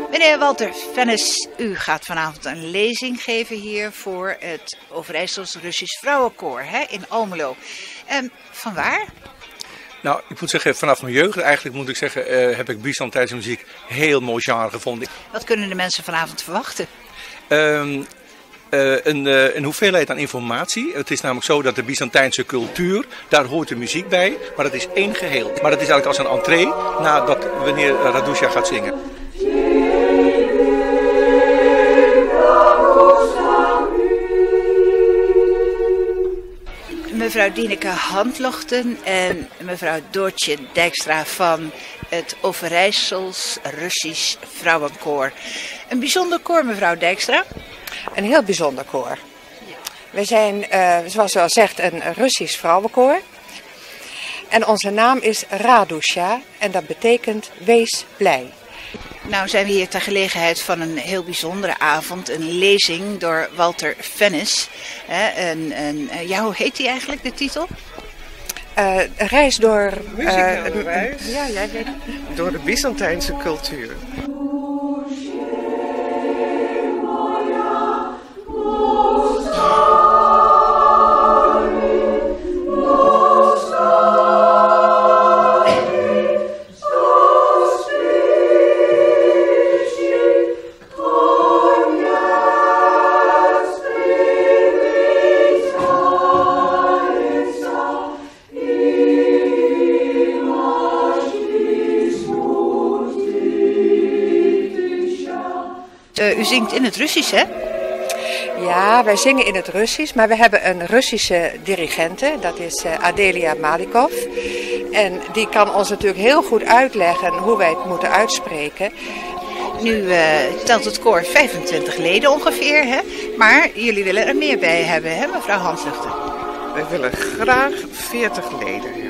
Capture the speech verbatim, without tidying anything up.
Meneer Walter Fennis, u gaat vanavond een lezing geven hier voor het Overijssels Russisch Vrouwenkoor hè, in Almelo. Um, van waar? Nou, ik moet zeggen, vanaf mijn jeugd eigenlijk moet ik zeggen, uh, heb ik Byzantijnse muziek heel mooi genre gevonden. Wat kunnen de mensen vanavond verwachten? Um, Uh, een, uh, een hoeveelheid aan informatie. Het is namelijk zo dat de Byzantijnse cultuur, daar hoort de muziek bij, maar het is één geheel. Maar het is eigenlijk als een entree nadat wanneer Radusha gaat zingen. Mevrouw Dieneke Handlochten en mevrouw Doortje Dijkstra van het Overijssels Russisch Vrouwenkoor. Een bijzonder koor, mevrouw Dijkstra. Een heel bijzonder koor. We zijn, uh, zoals u al zegt, een Russisch vrouwenkoor. En onze naam is Radusha en dat betekent wees blij. Nou zijn we hier ter gelegenheid van een heel bijzondere avond. Een lezing door Walter Fennis. Hè, een, een, ja, hoe heet die eigenlijk, de titel? Uh, een reis door... Muzikale uh, reis. Ja, jij weet het. Door de Byzantijnse cultuur. Uh, u zingt in het Russisch, hè? Ja, wij zingen in het Russisch, maar we hebben een Russische dirigente, dat is uh, Adelia Malikov. En die kan ons natuurlijk heel goed uitleggen hoe wij het moeten uitspreken. Nu uh, telt het koor vijfentwintig leden ongeveer, hè? Maar jullie willen er meer bij hebben, hè, mevrouw Handlochten? Wij willen graag veertig leden hebben.